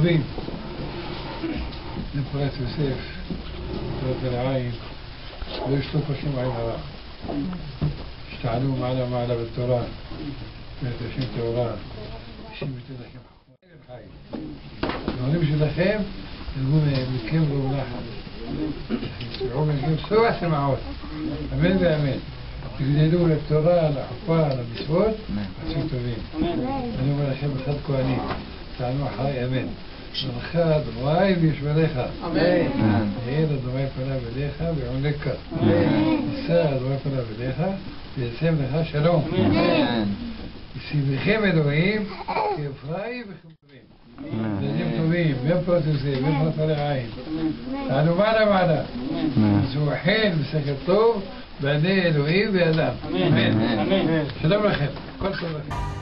טובים. נפרץ יוסף, פרט לעין, לא ישתו פרשים עין הרע. השתעלו מעלה בתורה, ותשים תאורה, תשים ותן לכם חיים. העולים שלכם, תלמו מכם ראו נחת. תשמעו מכם סוע שמעות. אמן ואמן. תגדלו לתורה, לחופה, למצוות, עושים טובים. אני אומר לכם אחד כהנים, תענו אחרי אמן. ברכה אדוני וישמרך. אמן. יאיר אדוני פניו אליך ויעונך. יישא אדוני פניו אליך וישם לך שלום. ישיבכם אלוהים כאפרים וכמורים. ילדים טובים, מאפות וזה, מאפות על העין. תענו מעלה. זו חן ושכל טוב בעיני אלוהים ואדם. אמן. שלום לכם. כל טוב לכם.